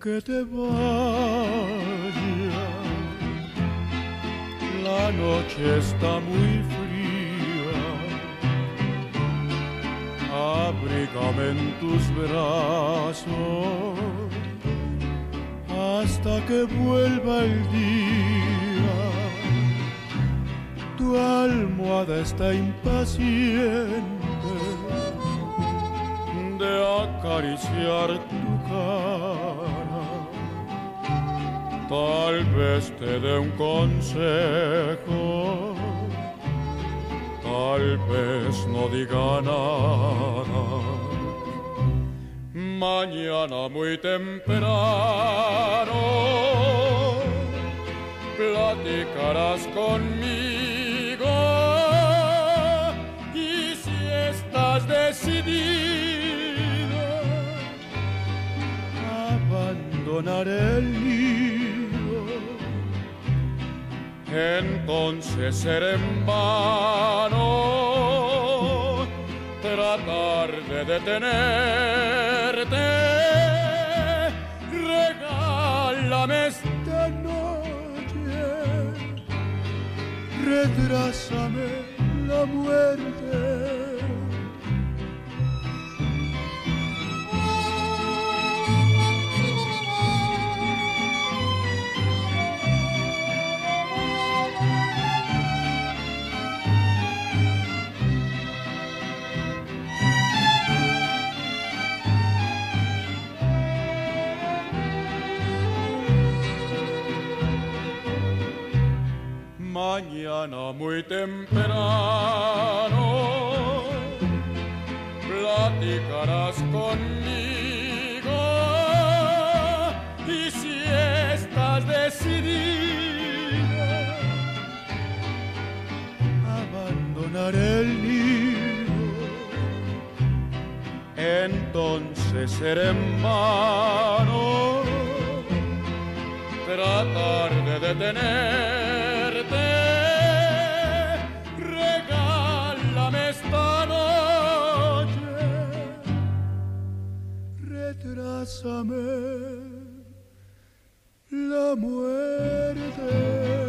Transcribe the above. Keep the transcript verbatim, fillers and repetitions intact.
que te vayas. La noche está muy fría, abrígame en tus brazos hasta que vuelva el día. Tu almohada está impaciente de acariciar tu cara. Tal vez te dé un consejo, tal vez no diga nada. Mañana muy temprano platicarás conmigo y si estás decidido a abandonar el nido, entonces será en vano tratar de detenerte. Regálame esta noche, retrásame la muerte. Mañana muy temprano platicarás conmigo y si estás decidida a abandonar el nido, entonces será en vano tratar de detenerte. Regálame esta noche, retrásame la muerte.